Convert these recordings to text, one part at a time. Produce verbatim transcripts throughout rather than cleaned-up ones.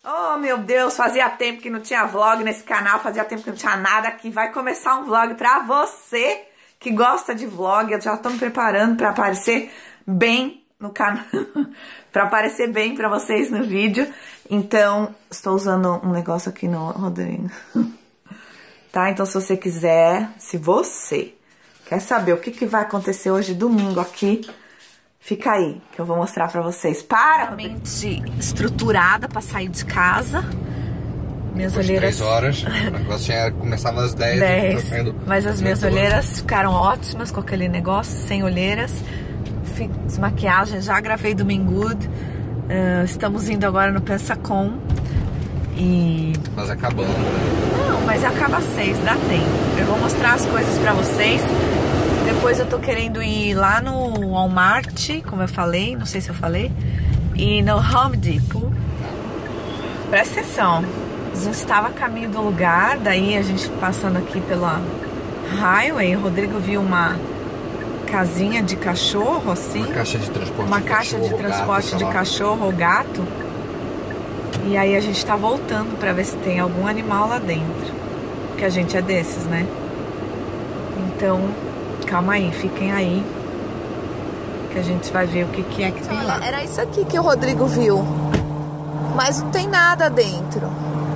Oh, meu Deus, fazia tempo que não tinha vlog nesse canal, fazia tempo que não tinha nada aqui. Vai começar um vlog pra você que gosta de vlog. Eu já tô me preparando pra aparecer bem no canal, pra aparecer bem pra vocês no vídeo. Então, estou usando um negócio aqui no Rodrigo. Tá? Então, se você quiser, se você quer saber o que, que vai acontecer hoje, domingo, aqui, fica aí, que eu vou mostrar pra vocês. Paramente estruturada pra sair de casa. Minhas Depois olheiras... três horas, o negócio tinha, começava às dez. dez. Saindo, mas as minhas olheiras ficaram ótimas com aquele negócio, sem olheiras. Fiz maquiagem, já gravei do Mingood. Uh, estamos indo agora no Pensacon. E... Mas acabando. Não, mas acaba às seis, dá tempo. Eu vou mostrar as coisas pra vocês. Depois eu tô querendo ir lá no Walmart, como eu falei, não sei se eu falei, e no Home Depot. Presta atenção, a gente estava a caminho do lugar, daí a gente passando aqui pela highway, o Rodrigo viu uma casinha de cachorro, assim. Uma caixa de transporte Uma de caixa cachorro, de transporte gato, de cachorro ou gato. E aí a gente tá voltando pra ver se tem algum animal lá dentro. Porque a gente é desses, né? Então... calma aí, fiquem aí, que a gente vai ver o que, que é que tem lá. Era isso aqui que o Rodrigo viu, mas não tem nada dentro.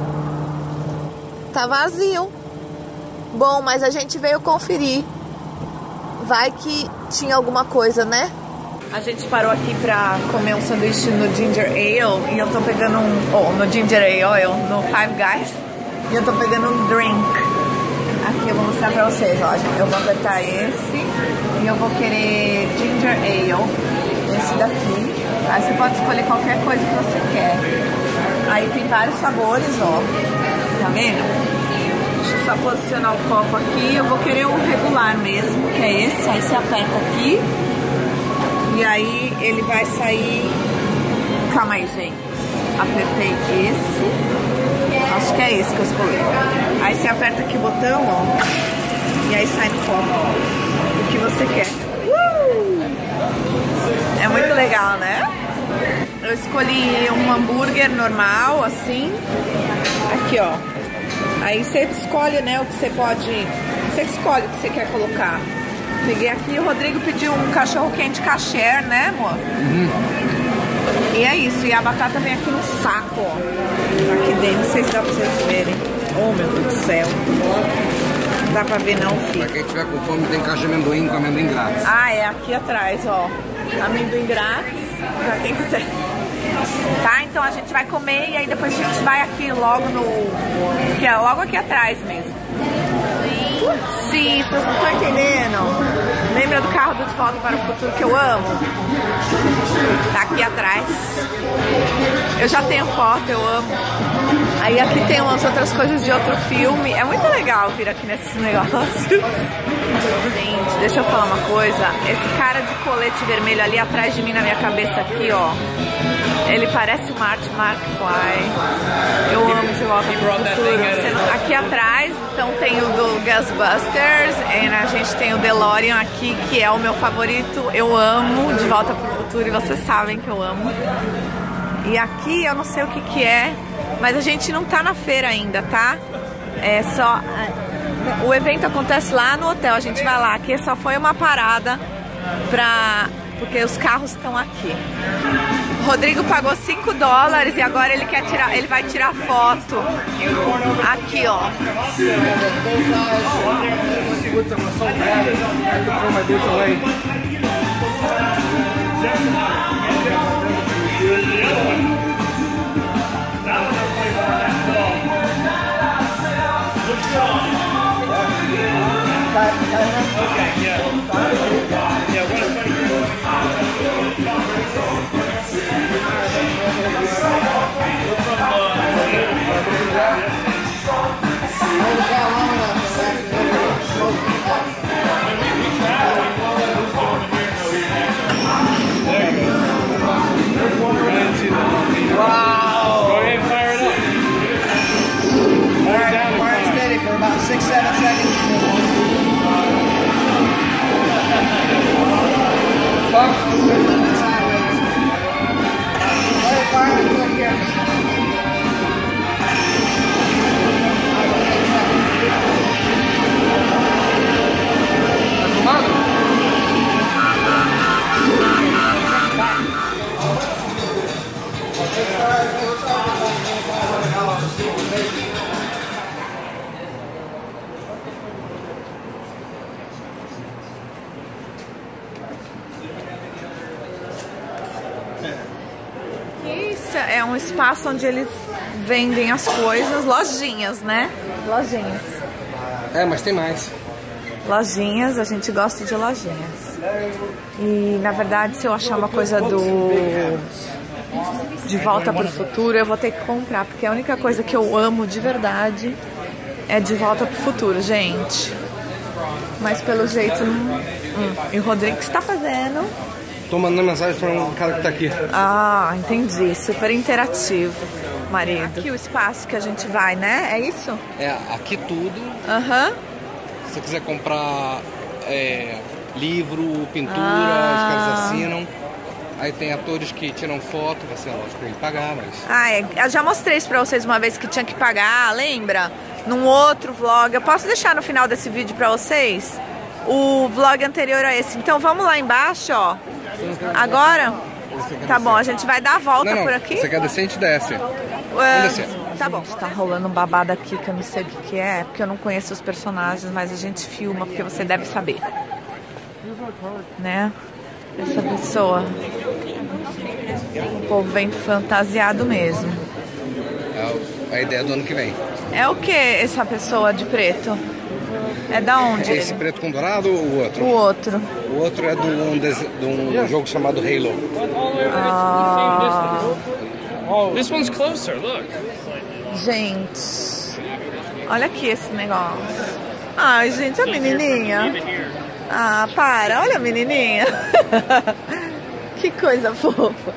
Tá vazio. Bom, mas a gente veio conferir. Vai que tinha alguma coisa, né? A gente parou aqui pra comer um sanduíche no Ginger Ale e eu tô pegando um... Oh, no Ginger Ale, no Five Guys. E eu tô pegando um drink. Aqui eu vou mostrar pra vocês, ó. Eu vou apertar esse e eu vou querer Ginger Ale, esse daqui. Aí você pode escolher qualquer coisa que você quer. Aí tem vários sabores, ó. Tá vendo? Deixa eu só posicionar o copo aqui. Eu vou querer um regular mesmo, que é esse. Aí você aperta aqui e aí ele vai sair... Calma aí, gente. Apertei esse. Acho que é esse que eu escolhi. Aí você aperta aqui o botão, ó. E aí sai no copo, ó, o que você quer. Uh! É muito legal, né? Eu escolhi um hambúrguer normal, assim. Aqui, ó. Aí você escolhe, né, o que você pode... Você escolhe o que você quer colocar. Peguei aqui, o Rodrigo pediu um cachorro quente kasher, né, amor? Uhum. E é isso, e a batata vem aqui no saco, ó. Aqui dentro, não sei se dá pra vocês verem. Oh, meu Deus do céu. Não dá pra ver não, filho. Pra quem tiver com fome, tem caixa de amendoim com amendoim grátis. Ah, é aqui atrás, ó. Amendoim grátis, pra quem quiser. Tá, então a gente vai comer e aí depois a gente vai aqui logo no... Que é logo aqui atrás mesmo. Sim, vocês não estão entendendo. Lembra do carro do De Volta para o Futuro que eu amo? Tá aqui atrás. Eu já tenho foto, eu amo. Aí aqui tem umas outras coisas de outro filme. É muito legal vir aqui nesses negócios. Gente, deixa eu falar uma coisa. Esse cara de colete vermelho ali atrás de mim, na minha cabeça aqui, ó. Ele parece o Marty McFly. Eu amo De Volta para o Futuro. Aqui atrás, então tem o do Ghostbusters. E a gente tem o DeLorean aqui, que é o meu favorito. Eu amo De Volta para o Futuro e vocês sabem que eu amo. E aqui eu não sei o que que é, mas a gente não tá na feira ainda, tá? É só... O evento acontece lá no hotel, a gente vai lá. Aqui só foi uma parada pra... porque os carros estão aqui. O Rodrigo pagou cinco dólares e agora ele quer tirar, ele vai tirar foto. Aqui, ó. Okay, yeah. Yeah, what a funny Wow! Go ahead and fire it up. All right, fire steady for about six, seven seconds. espaço onde eles vendem as coisas, lojinhas, né? Lojinhas. É, mas tem mais. Lojinhas, a gente gosta de lojinhas. E na verdade, se eu achar uma coisa do De Volta para o Futuro, eu vou ter que comprar, porque a única coisa que eu amo de verdade é De Volta para o Futuro, gente. Mas pelo jeito não... Hum. E o Rodrigo, o que está fazendo? Tô mandando mensagem para um cara que tá aqui. Ah, entendi. Super interativo, marido. Aqui o espaço que a gente vai, né? É isso? É, aqui tudo. Aham. Uhum. Se você quiser comprar é, livro, pintura, Ah. os caras assinam. Aí tem atores que tiram foto, vai ser lógico ele pagar, mas... Ah, é. Eu já mostrei isso pra vocês uma vez que tinha que pagar, lembra? Num outro vlog. Eu posso deixar no final desse vídeo pra vocês o vlog anterior a esse. Então vamos lá embaixo, ó. Agora? Tá bom, a gente vai dar a volta não, não. por aqui. Você quer descer, a gente desce. Uh, Vamos descer. Tá bom. Tá rolando um babado aqui que eu não sei o que, que é, porque eu não conheço os personagens, mas a gente filma porque você deve saber. Né? Essa pessoa. O povo vem fantasiado mesmo. É a ideia do ano que vem. É o que essa pessoa de preto? É da onde? Esse ele? preto com dourado ou o outro? O outro. O outro é de um, de um jogo chamado Halo. Ah, This one's closer, look. gente. Olha aqui esse negócio. Ai, gente, a menininha. Ah, para. Olha a menininha. Que coisa fofa.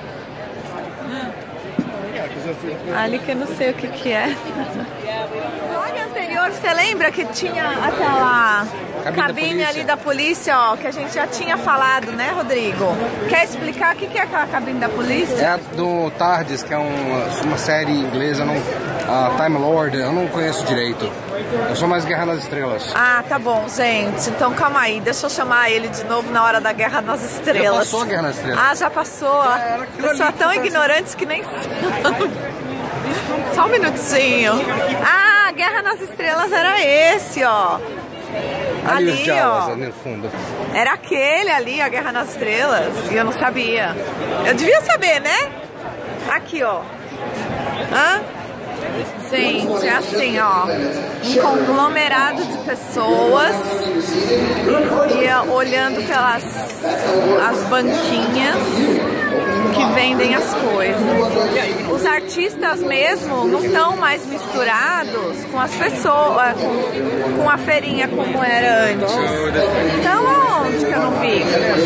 Ali que eu não sei o que que é. No vlog anterior, você lembra que tinha aquela Cabine cabine da ali da polícia, ó, que a gente já tinha falado, né, Rodrigo? Quer explicar o que que é aquela cabine da polícia? É a do TARDIS, que é uma, uma série inglesa, não, a Time Lord, eu não conheço direito. Eu sou mais Guerra nas Estrelas. Ah, tá bom, gente. Então calma aí, deixa eu chamar ele de novo na hora da Guerra nas Estrelas. Já passou a Guerra nas Estrelas. Ah, já passou. era aquilo Pessoas ali que tão tá- ignorantes que nem Só um minutinho. Ah, Guerra nas Estrelas era esse, ó. Ali, Ali, os Jawas, ó. ali no fundo. Era aquele ali, a Guerra nas Estrelas. E eu não sabia. Eu devia saber, né? Aqui, ó. Hã? Gente, é assim, ó. Um conglomerado de pessoas e olhando pelas as banquinhas que vendem as coisas. Os artistas mesmo não estão mais misturados com as pessoas, com, com a feirinha como era antes. Então aonde que eu não vi?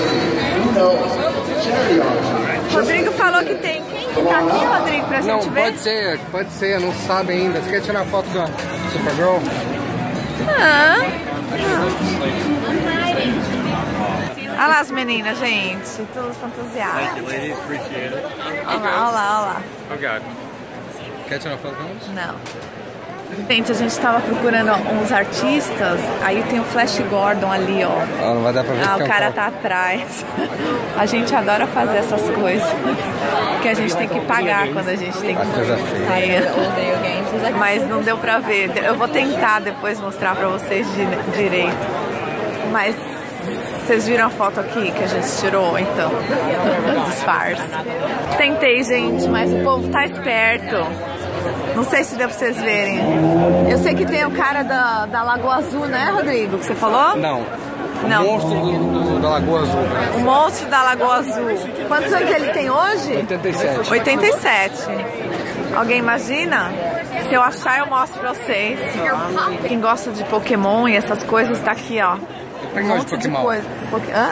Rodrigo falou que tem. Quem que tá aqui, Rodrigo, pra Não, gente ver? pode ser, pode ser, não sabe ainda. Você quer tirar foto da Supergirl? Ah. Olha lá as meninas, gente. Todas fantasiadas. Ladies, appreciate it. Olha lá, olha lá, olha lá. Oh God. Quer tirar foto com eles? Não. Gente, a gente tava procurando uns artistas, aí tem o Flash Gordon ali, ó. Ah, não vai dar pra ver. Ah, que o é um cara foto. tá atrás. A gente adora fazer essas coisas. Porque a gente tem que pagar quando a gente tem que coisa feia. fazer. Mas não deu pra ver. Eu vou tentar depois mostrar pra vocês di- direito. Mas vocês viram a foto aqui que a gente tirou, então? Disfarce. Tentei, gente, mas o povo tá esperto. Não sei se deu pra vocês verem. Eu sei que tem o cara da, da Lagoa Azul, né, Rodrigo? Que você falou? Não. O Não. monstro do, do- da Lagoa Azul. O monstro da Lagoa Azul. Quantos anos ele tem hoje? oitenta e sete. oitenta e sete. Alguém imagina? Se eu achar, eu mostro pra vocês. Quem gosta de Pokémon e essas coisas, tá aqui, ó. Eu Um gosto monte de de Pokémon. coisa. Poké- Hã?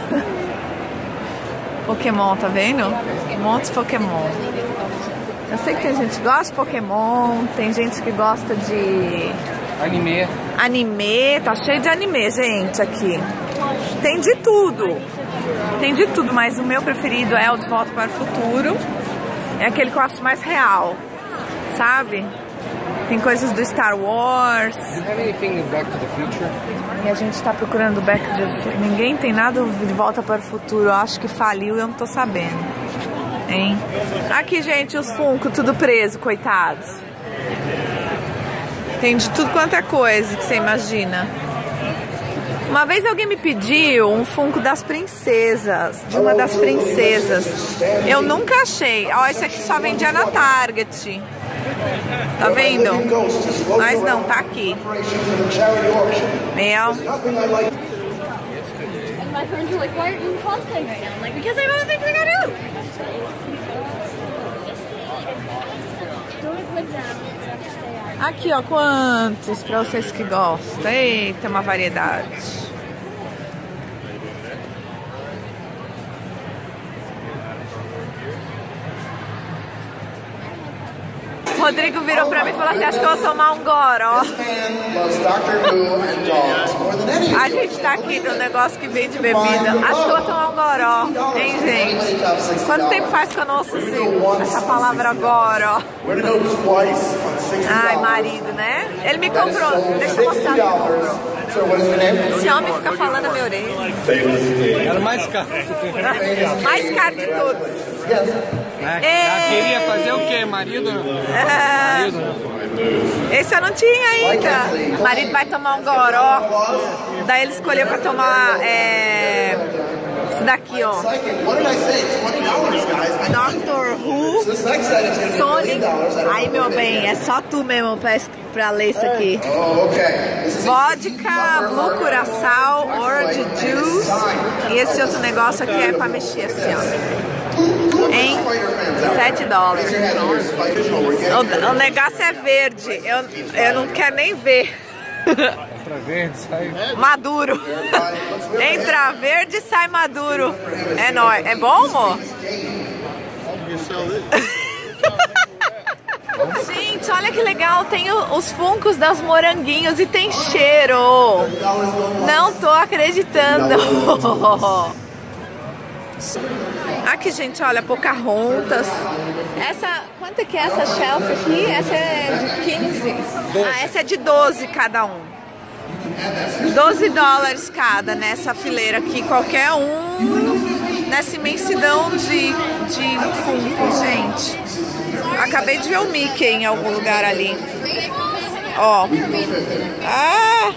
Pokémon, tá vendo? Um monte de Pokémon. Eu sei que tem gente que gosta de Pokémon, tem gente que gosta de Anime. anime, tá cheio de anime, gente, aqui. Tem de tudo. Tem de tudo, mas o meu preferido é o De Volta para o Futuro. É aquele que eu acho mais real, sabe? Tem coisas do Star Wars. Do you have anything in Back to the Future? E a gente tá procurando Back to the Future. Ninguém tem nada de Volta para o Futuro. Eu acho que faliu e eu não tô sabendo. Hein? Aqui, gente, os Funko, tudo preso, coitados. Tem de tudo quanto é coisa que você imagina. Uma vez alguém me pediu um Funko das princesas, de uma das princesas. Eu nunca achei. Ó, esse aqui só vendia na Target. Tá vendo? Mas não, tá aqui. Meu. My friends are like, why aren't you cosplaying right now? I'm like, because I have other things I gotta do. Aqui, ó, quantos pra vocês que gostam. Eita, uma variedade. Rodrigo virou pra mim e falou assim, acho que eu vou tomar um goró. A gente tá aqui no negócio que vende bebida. Acho que eu vou tomar um goró, hein, gente? Quanto tempo faz que eu não ouço assim, essa palavra goró? Ai, marido, né? Ele me comprou. Deixa eu mostrar que ele comprou. Esse homem fica falando na minha orelha. Era mais caro. Mais caro de todos. É, ela queria fazer o quê? Marido? É... Marido. Esse eu não tinha ainda. O marido vai tomar um goró. Daí ele escolheu pra tomar é... esse daqui, ó. Doctor Who Sonic. Aí, meu bem, é só tu mesmo pra, pra ler isso aqui. Vodka, Blue Curaçao, Orange Juice. E esse outro negócio aqui é pra mexer assim, ó. Em sete dólares. O, o negócio é verde. Eu, eu não quero nem ver. Entra verde, sai. Maduro. Entra verde e sai maduro. É nóis. É bom, amor? Gente, olha que legal. Tem os funcos das moranguinhos e tem cheiro. Não tô acreditando. Aqui, gente, olha, Pocahontas. Essa, quanto é que é essa shelf aqui? Essa é de quinze? Ah, essa é de doze cada um. doze dólares cada nessa fileira aqui. Qualquer um nessa imensidão de, de Funko, gente. Acabei de ver o Mickey em algum lugar ali. Ó. Ah!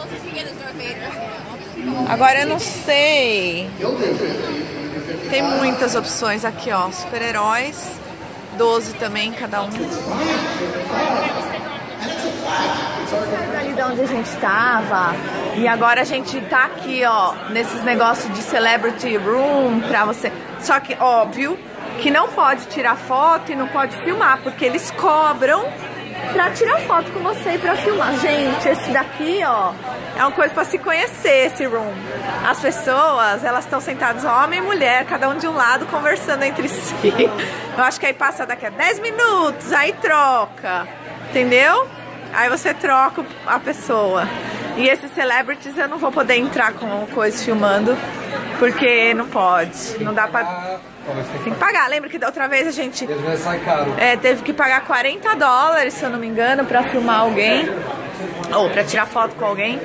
Agora eu não sei. Tem muitas opções aqui, ó. Super-heróis. doze também, cada um. Ali de onde a gente tava. E agora a gente tá aqui, ó. Nesses negócios de Celebrity Room pra você. Só que, óbvio, que não pode tirar foto e não pode filmar. Porque eles cobram pra tirar foto com você e pra filmar. Gente, esse daqui, ó, é uma coisa pra se conhecer, esse room. As pessoas, elas estão sentadas, homem e mulher, cada um de um lado, conversando entre si. Eu acho que aí passa daqui a dez minutos, aí troca, entendeu? Aí você troca a pessoa. E esses celebrities eu não vou poder entrar com coisa filmando, porque não pode, não dá pra... Tem que pagar. Lembra que da outra vez a gente é, teve que pagar quarenta dólares, se eu não me engano, pra filmar alguém ou pra tirar foto com alguém,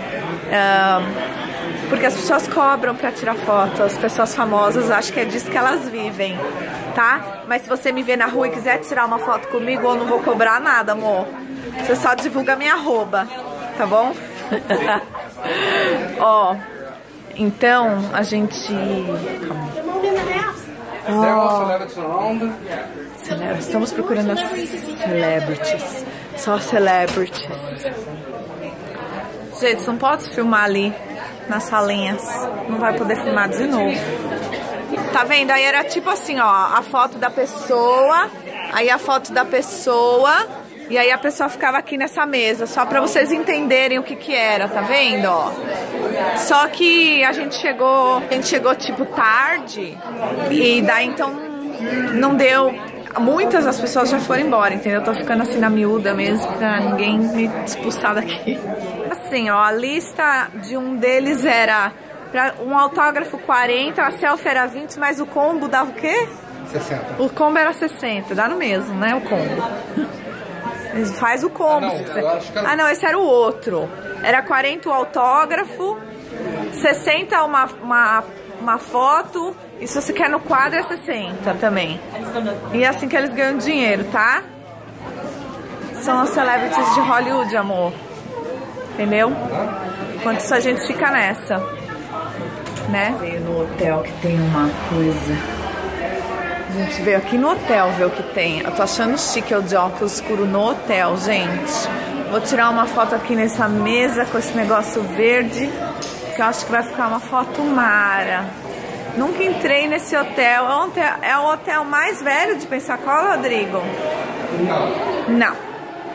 um, porque as pessoas cobram pra tirar foto. As pessoas famosas, acho que é disso que elas vivem, tá? Mas se você me ver na rua e quiser tirar uma foto comigo, eu não vou cobrar nada, amor. Você só divulga minha arroba, tá bom? Ó, então a gente... Oh. Estamos procurando as celebrities. Só celebrities. Gente, não pode filmar ali nas salinhas. Não vai poder filmar de novo. Tá vendo? Aí era tipo assim, ó, a foto da pessoa, aí a foto da pessoa, e aí a pessoa ficava aqui nessa mesa, só pra vocês entenderem o que que era, tá vendo, ó? Só que a gente chegou, a gente chegou tipo tarde, e daí então não deu, muitas das pessoas já foram embora, entendeu? Eu tô ficando assim na miúda mesmo, pra ninguém me expulsar daqui. Assim, ó, a lista de um deles era pra um autógrafo quarenta, a selfie era vinte, mas o combo dava o quê? sessenta. O combo era sessenta, dá no mesmo, né, o combo. Faz o combo. Ah não, eu acho que era... ah, não, esse era o outro. Era quarenta o autógrafo, sessenta uma, uma, uma foto, e se você quer no quadro é sessenta também. E é assim que eles ganham dinheiro, tá? São as celebrities de Hollywood, amor. Entendeu? Enquanto isso a gente fica nessa, né? Veio no hotel que tem uma coisa. A gente veio aqui no hotel ver o que tem. Eu tô achando chique eu de óculos escuro no hotel, gente. Vou tirar uma foto aqui nessa mesa com esse negócio verde, que eu acho que vai ficar uma foto mara. Nunca entrei nesse hotel. É o hotel, é o hotel mais velho de Pensacola, Rodrigo? Não. Não.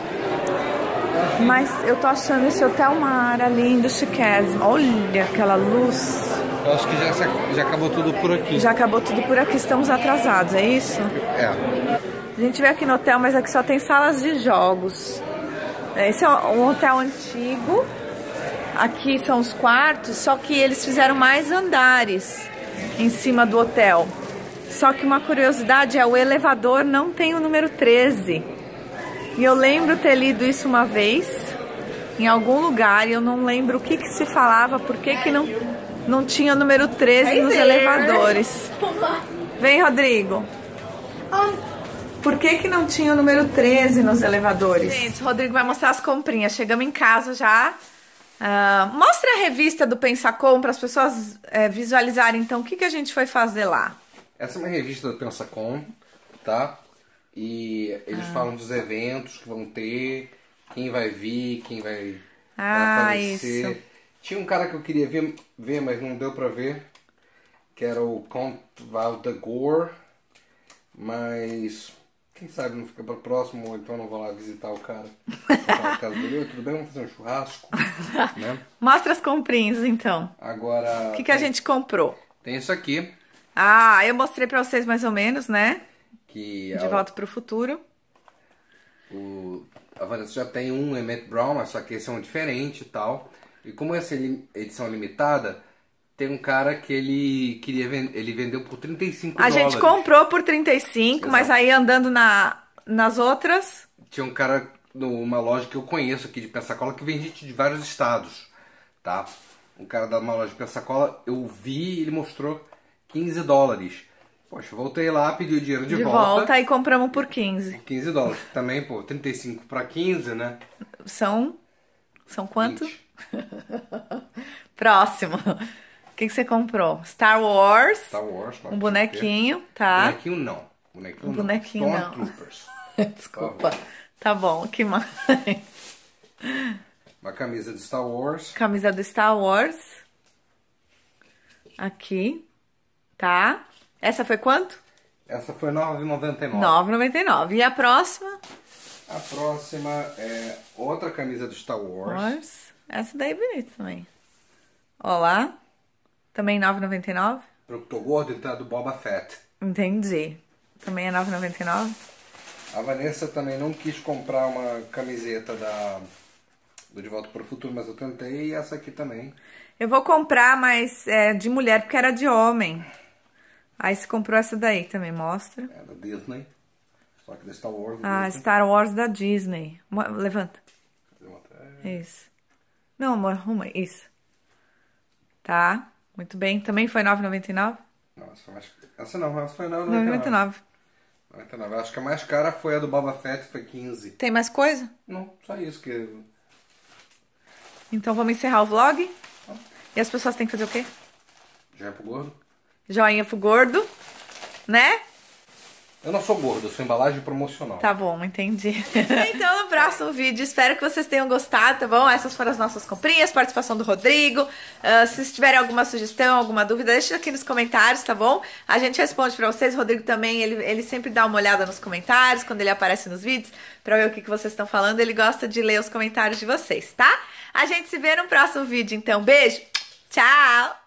Mas eu tô achando esse hotel mara, lindo, chiquésimo. Olha aquela luz. Eu acho que já, já acabou tudo por aqui. Já acabou tudo por aqui, estamos atrasados, é isso? É. A gente veio aqui no hotel, mas aqui só tem salas de jogos. Esse é um hotel antigo. Aqui são os quartos, só que eles fizeram mais andares em cima do hotel. Só que uma curiosidade é o elevador não tem o número treze. E eu lembro ter lido isso uma vez em algum lugar e eu não lembro o que que se falava, por que que não, não tinha o número treze nos elevadores. Vem, Rodrigo. Por que que não tinha o número treze nos elevadores? Gente, o Rodrigo vai mostrar as comprinhas. Chegamos em casa já. Uh, mostra a revista do Pensacom para as pessoas é, visualizarem então o que que a gente foi fazer lá. Essa é uma revista do Pensacom, tá? E eles ah. falam dos eventos que vão ter, quem vai vir, quem vai, ah, vai aparecer. Isso. Tinha um cara que eu queria ver, ver mas não deu pra ver, que era o Count Valdegor, mas quem sabe não fica para o próximo, ou então eu não vou lá visitar o cara. Na casa dele, tudo bem, vamos fazer um churrasco. Né? Mostra as comprinhas então. Agora. O que, que a gente comprou? Tem isso aqui. Ah, eu mostrei pra vocês mais ou menos, né? Que De a, Volta pro Futuro. O, a Vanessa já tem um Emmett Brown, mas só que esse é um diferente e tal. E como essa edição limitada, tem um cara que ele queria vend, ele vendeu por trinta e cinco dólares. A gente comprou por trinta e cinco, exato, mas aí andando na, nas outras... Tinha um cara numa loja que eu conheço aqui de Pensacola que vende de vários estados, tá? Um cara da uma loja de Pensacola, eu vi, ele mostrou quinze dólares. Poxa, voltei lá, pedi o dinheiro de, de volta. De volta e compramos por quinze. quinze dólares. Também, pô, trinta e cinco para quinze, né? São... São quanto? Próximo. O que, que você comprou? Star Wars. Star Wars. Um bonequinho, tá? Bonequinho não. Bonequinho um bonequinho não. não. Stormtroopers. Desculpa. Tá bom, que mais? Uma camisa de Star Wars. Camisa do Star Wars. Aqui. Tá? Essa foi quanto? Essa foi nove reais e noventa e nove centavos. nove reais e noventa e nove centavos. E a próxima? A próxima é outra camisa do Star Wars. Wars. Essa daí é bonita também. Ó lá. Também nove reais e noventa e nove centavos. Eu tô gordo, então é do Boba Fett. Entendi. Também é nove reais e noventa e nove centavos. A Vanessa também não quis comprar uma camiseta da do De Volta para o Futuro, mas eu tentei, e essa aqui também. Eu vou comprar, mas é de mulher, porque era de homem. Aí você comprou essa daí também, mostra. É da Disney. Só que da Star Wars. Ah, Disney. Star Wars da Disney. Levanta. Isso. Não, amor, arruma. Isso. Tá. Muito bem. Também foi nove reais e noventa e nove centavos? Não, essa, foi mais... essa não, essa foi nove reais e noventa e nove centavos. noventa e nove. Acho que a mais cara foi a do Boba Fett, foi quinze. Tem mais coisa? Não, só isso que... Então vamos encerrar o vlog? Ah. E as pessoas têm que fazer o quê? Joinha pro gordo. Joinha pro gordo, né? Eu não sou gordo, eu sou embalagem promocional. Tá bom, entendi. Então no próximo vídeo, espero que vocês tenham gostado, tá bom? Essas foram as nossas comprinhas, participação do Rodrigo. Uh, se tiverem alguma sugestão, alguma dúvida, deixa aqui nos comentários, tá bom? A gente responde pra vocês, o Rodrigo também, ele, ele sempre dá uma olhada nos comentários, quando ele aparece nos vídeos, pra ver o que, que vocês estão falando. Ele gosta de ler os comentários de vocês, tá? A gente se vê no próximo vídeo, então beijo, tchau!